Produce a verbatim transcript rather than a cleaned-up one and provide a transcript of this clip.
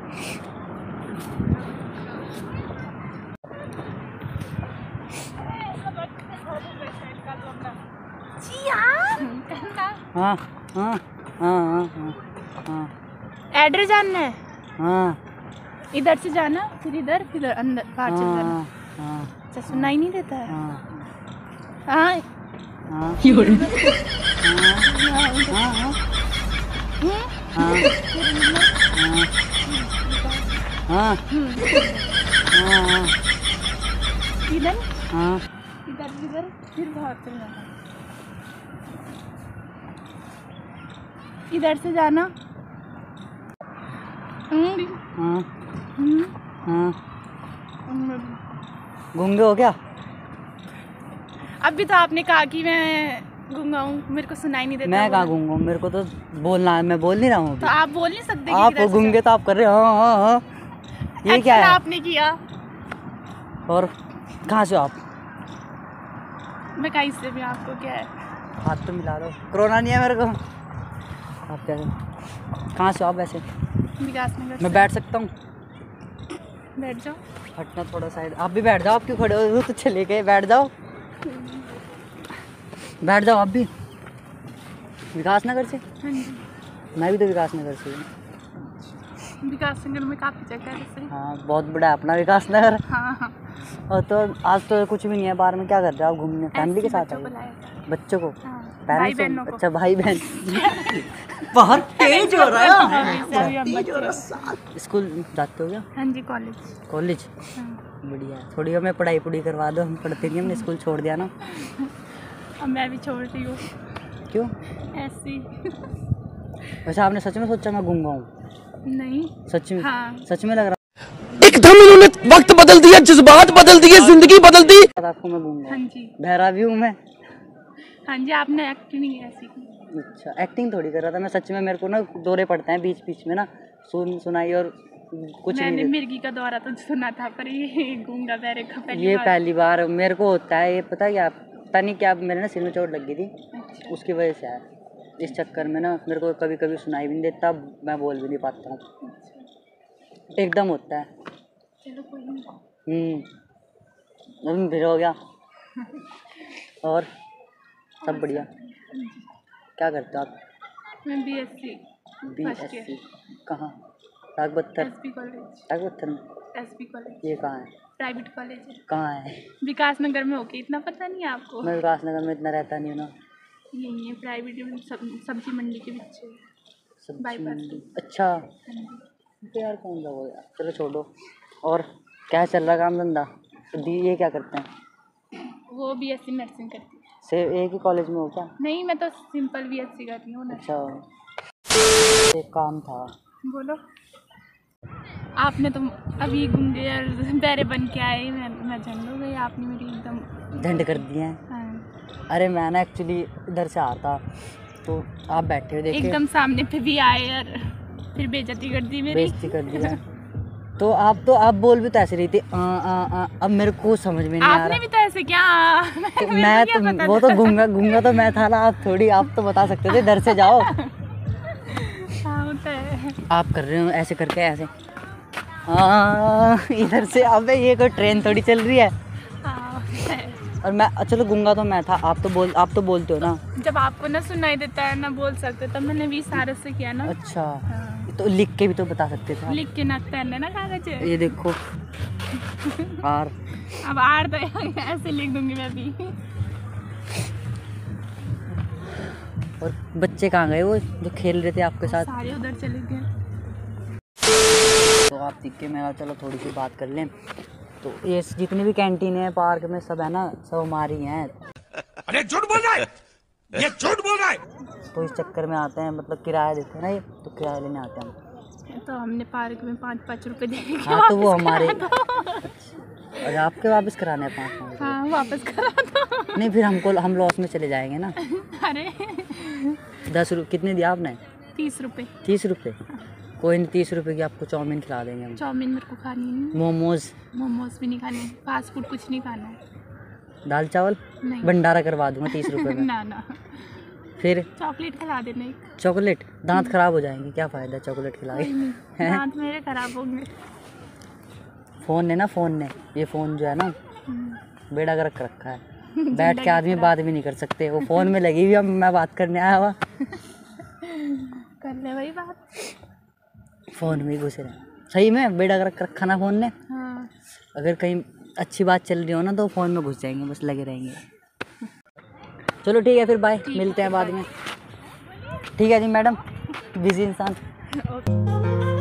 हाँ हाँ हाँ हाँ हाँ। एड्रेस जानना है? हाँ। इधर से जाना, फिर इधर, फिर अंदर बाहर चल जाना। हाँ। अच्छा, सुनाई नहीं देता है? हाँ हाँ हाँ हाँ हाँ हाँ। इधर हाँ इधर इधर फिर बाहर चल जाना। इधर से जाना। हाँ हाँ। गूंगे हो क्या? अभी तो आपने कहा कि मैं गूंगा हूँ, मेरे को सुनाई नहीं देता। मैं कहाँ गूंगा हूँ? मेरे को तो बोलना है, मैं बोल नहीं रहा हूँ। तो आप बोल नहीं सकते? आप गूंगे तो आप कर रहे हो। हाँ हाँ हाँ। ये क्या है? आपने किया। और कहाँ से हो आप? मैं कहीं से भी। आपको क्या है? हाथ तो मिला दो, कोरोना नहीं है मेरे को। आप कैसे, कहाँ से हो आप वैसे? विकास नगर। मैं बैठ सकता हूँ? बैठ जाओ। हटना थोड़ा साइड। आप भी बैठ जाओ। आप क्यों खड़े हो? तो चले गए, बैठ जाओ। बैठ जाओ आप भी। विकास नगर से? हाँ जी। मैं भी तो विकास नगर से हूँ। विकास नगर में काफ़ी जगह है वैसे। हाँ, बहुत बड़ा है अपना विकास नगर। हाँ हाँ। और तो आज तो कुछ भी नहीं है, बाहर में क्या कर रहे हो आप? घूमने फैमिली के साथ आए? बच्चों को? हाँ, भाई पेरेंट्स बहनों को? को। अच्छा, भाई बहन। बहुत तेज हो रहा है। स्कूल जाते हो क्या? हाँ जी, कॉलेज। कॉलेज? हाँ। बढ़िया है। थोड़ी हमें पढ़ाई पुढ़ाई करवा दो, हम पढ़ते नहीं, हमने स्कूल छोड़ दिया ना। अब मैं भी छोड़ रही हूँ। क्यों? ऐसे ही। वैसे आपने सच में सोचा मैं गूंगा हूँ? नहीं। सच में? हाँ। सच में लग रहा एकदम इन्होंने वक्त बदल दिया, जज्बात बदल दिए, जिंदगी बदल दी। आपको मैं गूंगा? हाँ जी। बहरा भी हूँ मैं? हाँ जी, आपने एक्टिंग नहीं ऐसी की। अच्छा, एक्टिंग थोड़ी कर रहा था मैं सच में। मेरे को ना दौरे पड़ते हैं बीच बीच में ना, सुन सुनाई और कुछ मैंने नहीं। मिर्गी का दौरा तो सुना था, पर ये गूंगा बहरे का पहली ये बार। पहली बार मेरे को होता है। ये पता क्या, पता नहीं क्या, मेरे ना सिर में चोट लग गई थी। अच्छा। उसकी वजह से है। इस चक्कर में ना मेरे को कभी कभी सुनाई भी नहीं देता, मैं बोल भी नहीं पाता हूँ। अच्छा। एकदम होता है। चलो कोई नहीं। हम्म अभी फिर हो गया। और सब बढ़िया? क्या करते हो आप? मैं B S C B S C कहाँ? ताकबत्तर? S B college. ताकबत्तर में? S B college. ये कहाँ है? प्राइवेट कॉलेज है। कहाँ है? विकास नगर में होके इतना पता नहीं है आपको? मैं विकास नगर में इतना रहता नहीं हूँ ना। यही है प्राइवेट, सब, सब्जी मंडी के पीछे। सब्जी बाईपास। मंडी? अच्छा। हाँ जी। तो यार कौन सा हो यार, चलो छोड़ो। और क्या चल रहा काम धंधा? दी ये क्या करते हैं? वो बी एस सी नर्सिंग करती है। से एक ही कॉलेज में हो क्या? नहीं, मैं तो सिंपल बी एस सी कर रही हूँ। अच्छा, एक काम था। बोलो। आपने तो अभी गूंगे और बहरे बन के आए, मैं मैं जान लो गई। आपने मेरी एकदम झंड कर दिए हैं। हाँ। अरे मैं ना एक्चुअली इधर से आता तो आप बैठे हुए देखे, एकदम सामने पे भी आए और फिर बेइज्जती कर दी मेरी। बेइज्जती कर दी है। तो आप तो आप बोल भी तो ऐसे रही थी आ, आ, आ, अब मेरे को समझ में नहीं आ रहा। आपने भी तो ऐसे क्या? तो मैं तो वो तो गूंगा गूंगा तो मैं था ना। आप थोड़ी आप तो बता सकते थे इधर से जाओ। हाँ, होता है। आप कर रहे हो ऐसे करके ऐसे इधर से। अबे ये कोई ट्रेन थोड़ी चल रही है। हाँ, होता है। और मैं चलो गूंगा तो मैं था। आप तो बोल आप तो बोलते हो ना। जब आपको ना सुनाई देता है ना बोल सकते, तब मैंने भी इशारे से किया ना। अच्छा। हाँ। तो लिख के भी तो बता सकते थे। लिख के ना पहनने ना कागज। ये देखो आर। अब आर तो ऐसे लिख दूंगी मैं भी। और बच्चे कहाँ गए वो जो खेल रहे थे आपके साथ? सारे उधर चले गए। तो आप दिख के मेरा चलो थोड़ी सी बात कर लें। तो ये जितनी भी कैंटीन है पार्क में सब है ना, सब हमारी हैं। अरे झूठ बोल रहा है, ये झूठ बोल रहा है। तो इस चक्कर में आते हैं, मतलब किराया देते हैं ना ये, तो किराया लेने आते हैं। तो हमने पार्क में पाँच पाँच रुपए दे के हाँ तो वो हमारे। दो। और आपके वापस कराने हैं पाँच पाँच? हाँ, वापस करा दो। नहीं फिर हमको हम लॉस में चले जाएंगे ना। अरे दस रुपये कितने दिया आपने? तीस रुपए। तीस रुपये? कोई नहीं, तीस रुपये की आपको चाउमीन खिला देंगे हम। चाउमीन मेरे को खानी है। मोमोज? मोमोज भी नहीं खाने, फास्ट फूड कुछ नहीं खाना है। दाल चावल? नहीं। भंडारा करवा दूंगा तीस रुपये में। ना ना। फिर चॉकलेट खिला देना एक। चॉकलेट, दांत खराब हो जाएंगे, क्या फ़ायदा चॉकलेट खिला कोई नहीं, के। दांत मेरे खराब होंगे। फ़ोन ने ना, फ़ोन ने, ये फ़ोन जो है ना हम्म। बेड़ा गर्क रखा है। बैठ के आदमी बात भी नहीं कर सकते, वो फ़ोन में लगी हुई है, मैं बात करने आया हुआ। कर ले वही बात। फ़ोन में ही घुसे रहे, सही में बेड़ा गर्क रखा ना फ़ोन ने। हाँ। अगर कहीं अच्छी बात चल रही हो ना तो फ़ोन में घुस जाएंगे, बस लगे रहेंगे। चलो ठीक है फिर, बाय, मिलते हैं बाद में। ठीक है जी मैडम, बिजी इंसान। ओके।